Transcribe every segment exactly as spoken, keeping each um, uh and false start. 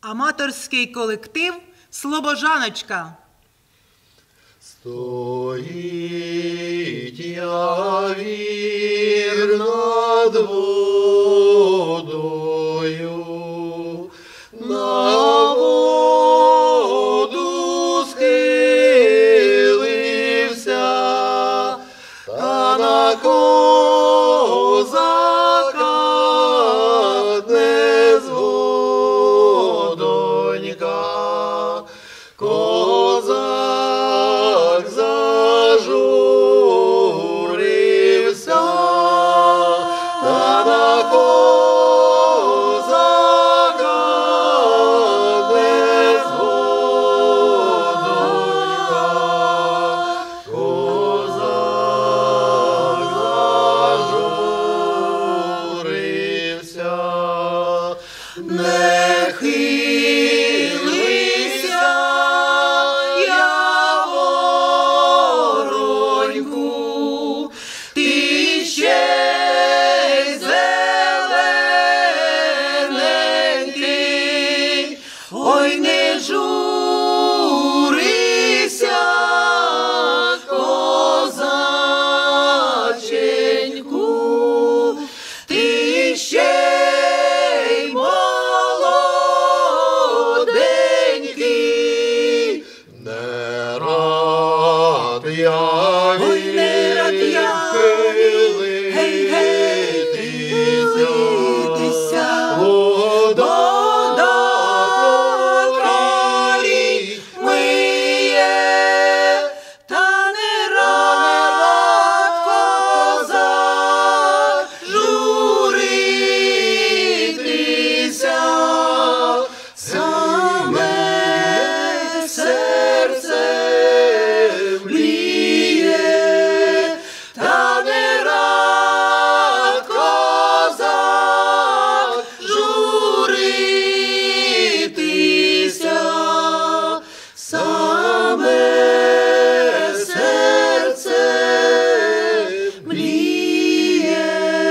Аматорський колектив «Слобожаночка». Стоїть явір над водою, на воду схилився, та на козака не згодонька. Козак зажурився, та на козака не згодонька. Козак зажурився, не хилися, явороньку, ти ще зелененький, ой, не журися, козаченьку, ти ще й молоденький. Не рад я Ой, не рад я хилитися, вода кролі миє, та не рад козак журитися. Саме серце мліє, та не рад козак журитися. Саме серце мліє.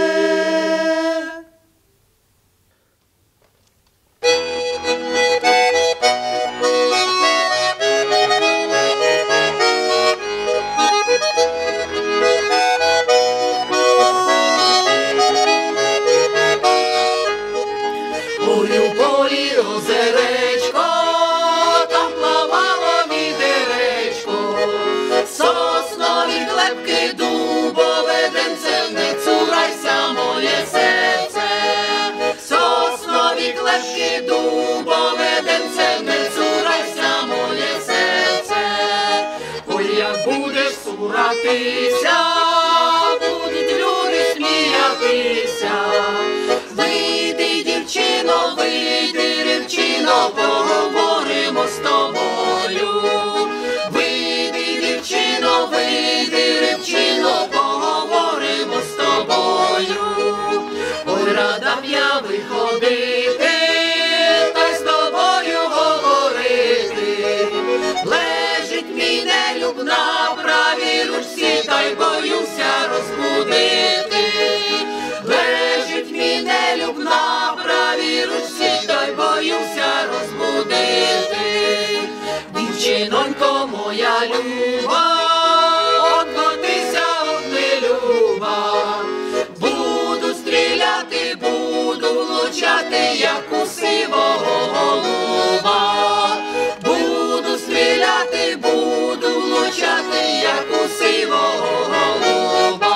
Ой, у полі озеречко, там плавало відеречко, соснові клепки, дубове денце, не цурайся, моє серце. Соснові клепки, дубове денце, не цурайся, моє серце. Ой, як будеш цуратися, будуть люди сміятися. Вийди, дівчино, вийди, рівчино, поговоримо з тобою. Вийди, дівчино, вийди, рівчино, поговоримо з тобою. Ой, рада б я виходити, та й з тобою говорити. Лежить мій нелюб на правій ручці, та й боюся розбудити. Лежить мій нелюб на правій ручці, та й боюся розбудити. Дівчинонько моя люба, отбудися от нелюба. Буду стріляти, буду влучати, як у сивого голуба. Буду стріляти, буду влучати, як у сивого голуба.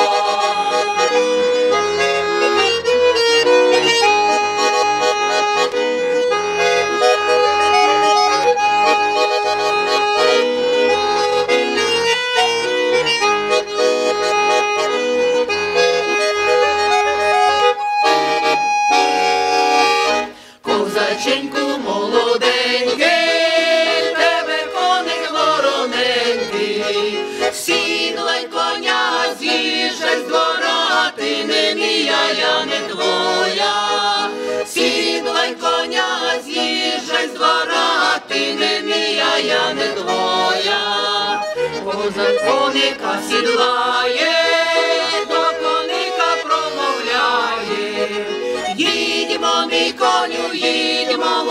Козаченьку молоденький, тебе коник вороненький, сідлай коня, з'їжджай з двора, ти не мія, я не твоя. Сідлай коня, з'їжджай з двора, ти не мія, я не твоя. Козак коника сідлає, до коника промовляє. Їдьмо, мій коню, їдьмо,